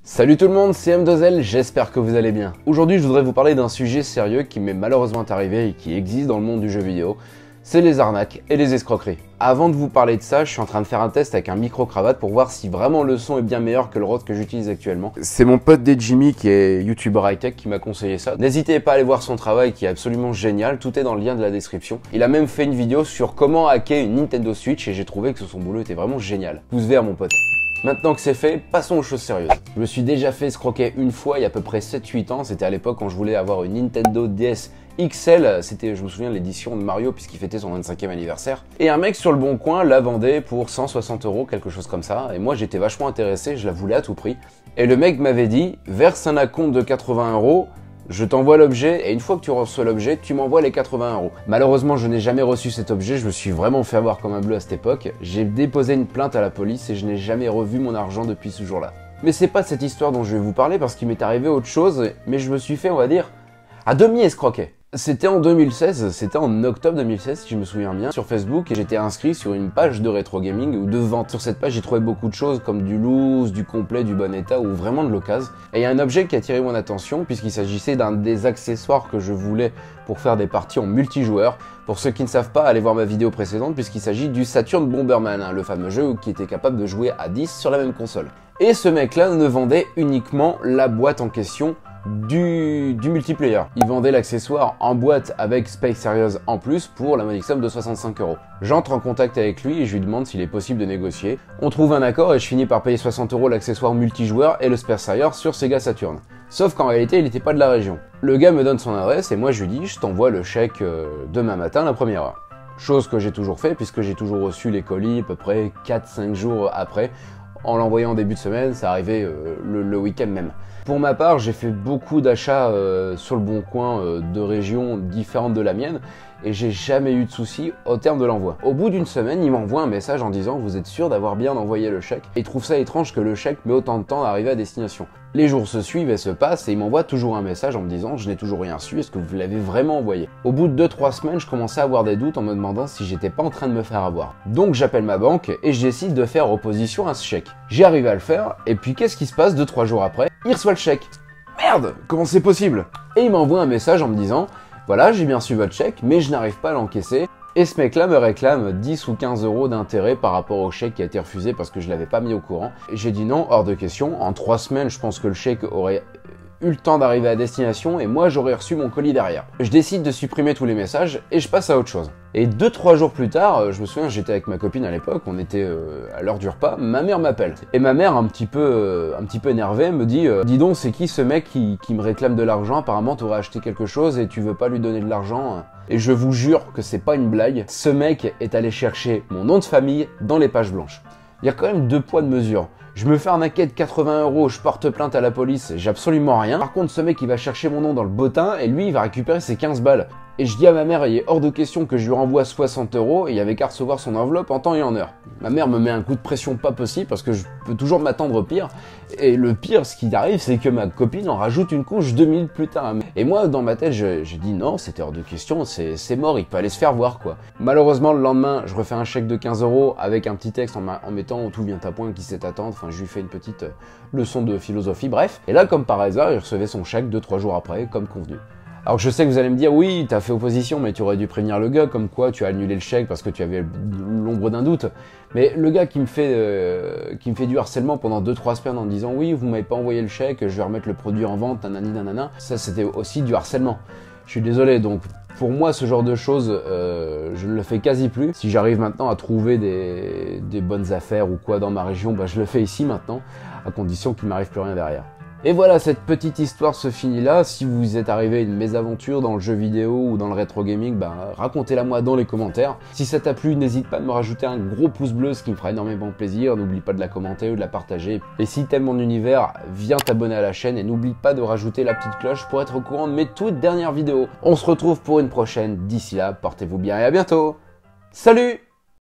Salut tout le monde, c'est M2L, j'espère que vous allez bien. Aujourd'hui je voudrais vous parler d'un sujet sérieux qui m'est malheureusement arrivé et qui existe dans le monde du jeu vidéo. C'est les arnaques et les escroqueries. Avant de vous parler de ça, je suis en train de faire un test avec un micro-cravate pour voir si vraiment le son est bien meilleur que le Rode que j'utilise actuellement. C'est mon pote Jimmy qui est youtubeur high-tech qui m'a conseillé ça. N'hésitez pas à aller voir son travail qui est absolument génial, tout est dans le lien de la description. Il a même fait une vidéo sur comment hacker une Nintendo Switch et j'ai trouvé que son boulot était vraiment génial. Pouce vert mon pote. Maintenant que c'est fait, passons aux choses sérieuses. Je me suis déjà fait escroquer une fois il y a à peu près 7-8 ans, c'était à l'époque quand je voulais avoir une Nintendo DS XL, c'était, je me souviens, l'édition de Mario puisqu'il fêtait son 25e anniversaire. Et un mec sur le bon coin la vendait pour 160 €, quelque chose comme ça, et moi j'étais vachement intéressé, je la voulais à tout prix. Et le mec m'avait dit, verse un acompte de 80 €, je t'envoie l'objet et une fois que tu reçois l'objet, tu m'envoies les 80 €. Malheureusement, je n'ai jamais reçu cet objet, je me suis vraiment fait avoir comme un bleu à cette époque. J'ai déposé une plainte à la police et je n'ai jamais revu mon argent depuis ce jour-là. Mais c'est pas cette histoire dont je vais vous parler parce qu'il m'est arrivé autre chose, mais je me suis fait, on va dire, à demi escroquer. C'était en 2016, c'était en octobre 2016 si je me souviens bien, sur Facebook et j'étais inscrit sur une page de rétro gaming ou de vente. Sur cette page j'ai trouvé beaucoup de choses comme du loose, du complet, du bon état ou vraiment de l'occasion. Et il y a un objet qui a attiré mon attention puisqu'il s'agissait d'un des accessoires que je voulais pour faire des parties en multijoueur. Pour ceux qui ne savent pas, allez voir ma vidéo précédente puisqu'il s'agit du Saturn Bomberman, hein, le fameux jeu qui était capable de jouer à 10 sur la même console. Et ce mec là ne vendait uniquement la boîte en question du multiplayer. Il vendait l'accessoire en boîte avec Space Harriers en plus pour la modique somme de 65 €. J'entre en contact avec lui et je lui demande s'il est possible de négocier. On trouve un accord et je finis par payer 60 € l'accessoire multijoueur et le Space Harrier sur Sega Saturn. Sauf qu'en réalité, il n'était pas de la région. Le gars me donne son adresse et moi je lui dis je t'envoie le chèque demain matin à la première heure. Chose que j'ai toujours fait puisque j'ai toujours reçu les colis à peu près 4-5 jours après. En l'envoyant en début de semaine, ça arrivait le week-end même. Pour ma part, j'ai fait beaucoup d'achats sur le bon coin de régions différentes de la mienne et j'ai jamais eu de soucis au terme de l'envoi. Au bout d'une semaine, il m'envoie un message en disant « Vous êtes sûr d'avoir bien envoyé le chèque ?» Et il trouve ça étrange que le chèque met autant de temps à arriver à destination. Les jours se suivent et se passent et il m'envoie toujours un message en me disant « Je n'ai toujours rien reçu, est-ce que vous l'avez vraiment envoyé ?» Au bout de 2-3 semaines, je commençais à avoir des doutes en me demandant si j'étais pas en train de me faire avoir. Donc j'appelle ma banque et je décide de faire opposition à ce chèque. J'y arrive à le faire et puis qu'est-ce qui se passe 2-3 jours après? Il reçoit le chèque. Merde, comment c'est possible? Et il m'envoie un message en me disant « Voilà, j'ai bien reçu votre chèque, mais je n'arrive pas à l'encaisser. » Et ce mec-là me réclame 10 ou 15 € d'intérêt par rapport au chèque qui a été refusé parce que je l'avais pas mis au courant. Et j'ai dit non, hors de question. En 3 semaines, je pense que le chèque aurait eu le temps d'arriver à destination et moi j'aurais reçu mon colis derrière. Je décide de supprimer tous les messages et je passe à autre chose. Et 2-3 jours plus tard, je me souviens, j'étais avec ma copine à l'époque, on était à l'heure du repas, ma mère m'appelle. Et ma mère, un petit peu énervée, me dit « Dis donc, c'est qui ce mec qui me réclame de l'argent? Apparemment, t'aurais acheté quelque chose et tu veux pas lui donner de l'argent. » Et je vous jure que c'est pas une blague, ce mec est allé chercher mon nom de famille dans les pages blanches. Il y a quand même 2 poids de mesure. Je me fais arnaquer de 80 €, je porte plainte à la police, j'ai absolument rien. Par contre, ce mec, il va chercher mon nom dans le bottin et lui, il va récupérer ses 15 balles. Et je dis à ma mère, il est hors de question que je lui renvoie 60 € et il y avait qu'à recevoir son enveloppe en temps et en heure. Ma mère me met un coup de pression pas possible parce que je peux toujours m'attendre au pire. Et le pire, ce qui arrive, c'est que ma copine en rajoute une couche 2 minutes plus tard. Et moi, dans ma tête, j'ai dit non, c'était hors de question, c'est mort, il peut aller se faire voir quoi. Malheureusement, le lendemain, je refais un chèque de 15 € avec un petit texte en mettant tout vient à point, qui sait attendre. Enfin, je lui fais une petite leçon de philosophie, bref. Et là, comme par hasard, il recevait son chèque 2-3 jours après, comme convenu. Alors je sais que vous allez me dire, oui, t'as fait opposition, mais tu aurais dû prévenir le gars, comme quoi tu as annulé le chèque parce que tu avais l'ombre d'un doute. Mais le gars qui me fait du harcèlement pendant 2-3 semaines en me disant, oui, vous m'avez pas envoyé le chèque, je vais remettre le produit en vente, nanani nanana, ça c'était aussi du harcèlement. Je suis désolé, donc pour moi ce genre de choses, je ne le fais quasi plus. Si j'arrive maintenant à trouver des bonnes affaires ou quoi dans ma région, bah, je le fais ici maintenant, à condition qu'il m'arrive plus rien derrière. Et voilà, cette petite histoire se finit là. Si vous êtes arrivé à une mésaventure dans le jeu vidéo ou dans le rétro gaming, bah, racontez-la moi dans les commentaires. Si ça t'a plu, n'hésite pas à me rajouter un gros pouce bleu, ce qui me fera énormément plaisir. N'oublie pas de la commenter ou de la partager. Et si t'aimes mon univers, viens t'abonner à la chaîne et n'oublie pas de rajouter la petite cloche pour être au courant de mes toutes dernières vidéos. On se retrouve pour une prochaine. D'ici là, portez-vous bien et à bientôt. Salut!